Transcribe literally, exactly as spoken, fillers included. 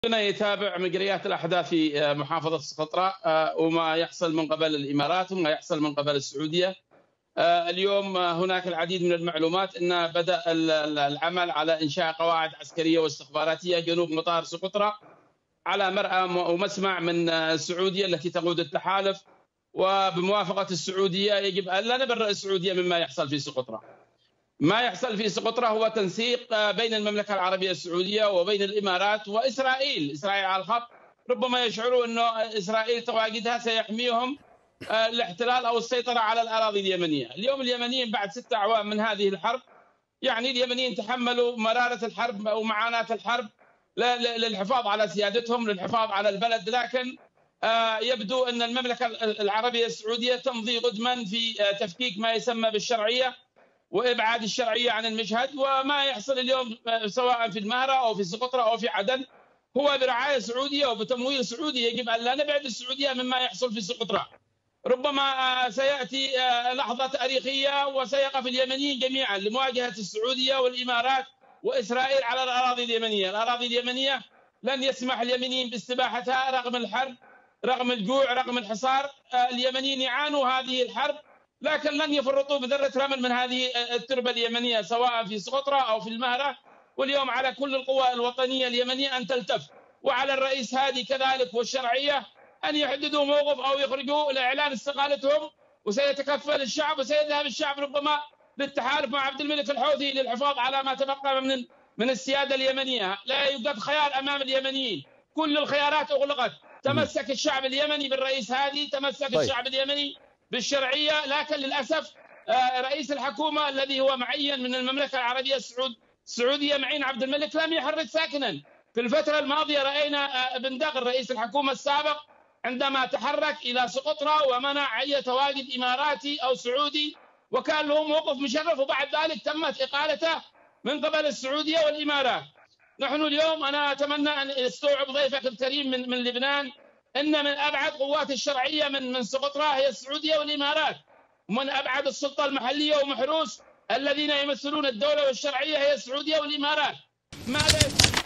يتابع مجريات الأحداث في محافظة سقطرى وما يحصل من قبل الإمارات وما يحصل من قبل السعودية. اليوم هناك العديد من المعلومات أن بدأ العمل على إنشاء قواعد عسكرية واستخباراتية جنوب مطار سقطرى على مرأى ومسمع من السعودية التي تقود التحالف، وبموافقة السعودية يجب أن لا نبرئ السعودية مما يحصل في سقطرى. ما يحصل في سقطرى هو تنسيق بين المملكة العربية السعودية وبين الإمارات وإسرائيل. إسرائيل على الخط، ربما يشعروا أنه إسرائيل تواجدها سيحميهم الاحتلال أو السيطرة على الأراضي اليمنية. اليوم اليمنيين بعد ستة أعوام من هذه الحرب، يعني اليمنيين تحملوا مرارة الحرب ومعاناة الحرب للحفاظ على سيادتهم، للحفاظ على البلد، لكن يبدو أن المملكة العربية السعودية تمضي قدما في تفكيك ما يسمى بالشرعية وإبعاد الشرعية عن المشهد. وما يحصل اليوم سواء في المهرة أو في سقطرى أو في عدن هو برعاية سعودية وبتمويل سعودي. يجب أن لا نبعد السعودية مما يحصل في سقطرى. ربما سيأتي لحظة تاريخية وسيقف اليمنيين جميعا لمواجهة السعودية والإمارات وإسرائيل على الأراضي اليمنية. الأراضي اليمنية لن يسمح اليمنيين باستباحتها رغم الحرب، رغم الجوع، رغم الحصار. اليمنيين يعانوا هذه الحرب، لكن لن يفرطوا بذرة رمل من هذه التربة اليمنية سواء في سقطرى أو في المهرة. واليوم على كل القوى الوطنية اليمنية أن تلتف، وعلى الرئيس هادي كذلك والشرعية أن يحددوا موقف أو يخرجوا لإعلان استقالتهم. وسيتكفل الشعب وسيذهب الشعب ربما للتحالف مع عبد الملك الحوثي للحفاظ على ما تبقى من من السيادة اليمنية. لا يوجد خيار أمام اليمنيين، كل الخيارات أغلقت. تمسك الشعب اليمني بالرئيس هادي، تمسك طيب. الشعب اليمني بالشرعية، لكن للأسف رئيس الحكومة الذي هو معين من المملكة العربية السعودية معين عبد الملك لم يحرك ساكنا. في الفترة الماضية رأينا بن دغر رئيس الحكومة السابق عندما تحرك إلى سقطرى ومنع أي تواجد إماراتي أو سعودي، وكان له موقف مشرف، وبعد ذلك تمت إقالته من قبل السعودية والإمارات. نحن اليوم أنا أتمنى أن يستوعب ضيفك الكريم من من لبنان أن من أبعد قوات الشرعية من من سقطرى هي السعودية والإمارات، ومن أبعد السلطة المحلية ومحروس الذين يمثلون الدولة والشرعية هي السعودية والإمارات. ماذا